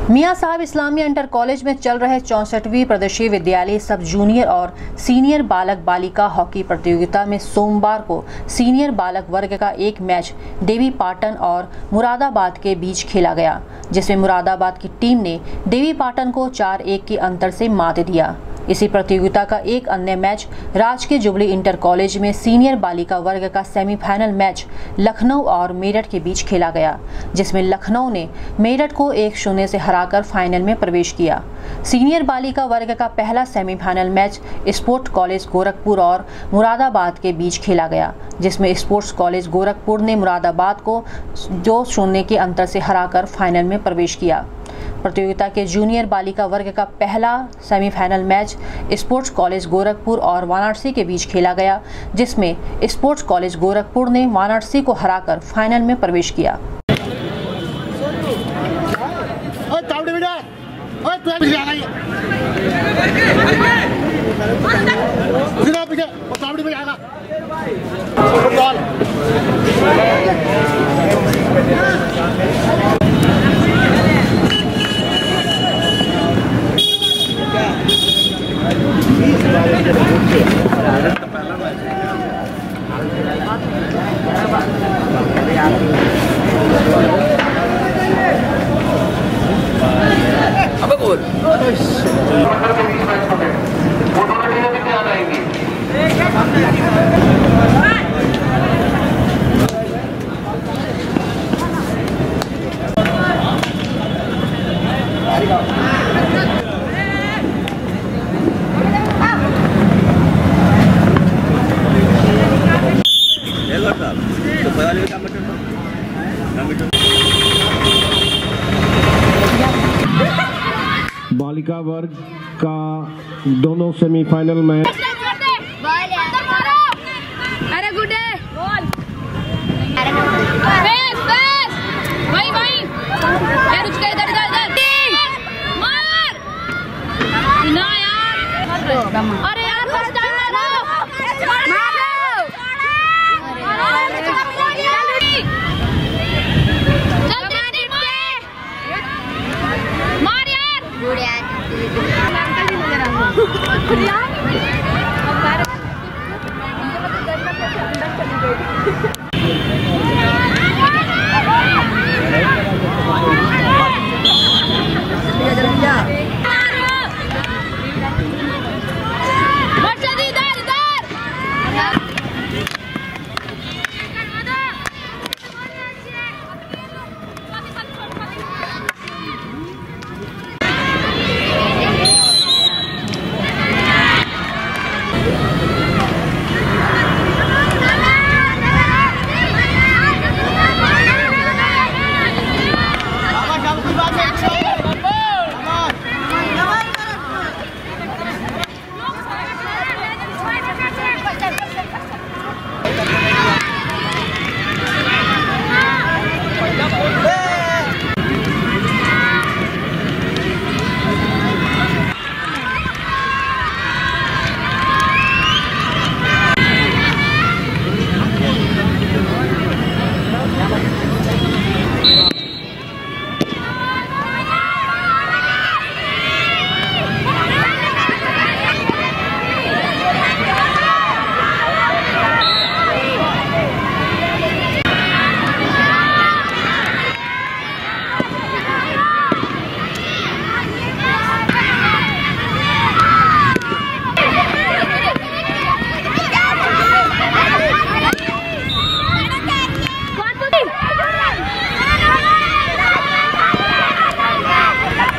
मियां साहब Islamia inter college में चल रहे 64वीं प्रदेशीय विद्यालय सब जूनियर और सीनियर बालक बालिका हॉकी प्रतियोगिता में सोमवार को सीनियर बालक वर्ग का एक मैच देवी पाटन और मुरादाबाद के बीच खेला गया, जिसमें मुरादाबाद की टीम ने देवी पाटन को 4-1 के अंतर से मात दिया। इसी प्रतियोगिता का एक अन्य मैच राजकीय जुबली इंटर कॉलेज में सीनियर बालिका वर्ग का सेमीफाइनल मैच लखनऊ और मेरठ के बीच खेला गया, जिसमें लखनऊ ने मेरठ को 1-0 से हराकर फाइनल में प्रवेश किया। सीनियर बालिका वर्ग का पहला semifinal match sports college Gorakhpur और मुरादाबाद के बीच खेला गया, जिसमें स्पोर्ट्स कॉलेज गोरखपुर ने मुरादाबाद को 2-0 के अंतर से हराकर फाइनल में प्रवेश किया। प्रतियोगिता के जूनियर बालिका वर्ग का पहला semifinal match sports college Gorakhpur और वाराणसी के बीच खेला गया, जिसमें स्पोर्ट्स कॉलेज गोरखपुर ने वाराणसी को हराकर फाइनल में प्रवेश किया। बालिका वर्ग का दोनों सेमीफाइनल मैच अरे गुड है अरे यार फर्स्ट टाइम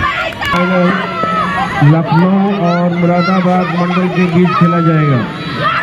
लखनऊ और मुरादाबाद मंडल के बीच खेला जाएगा।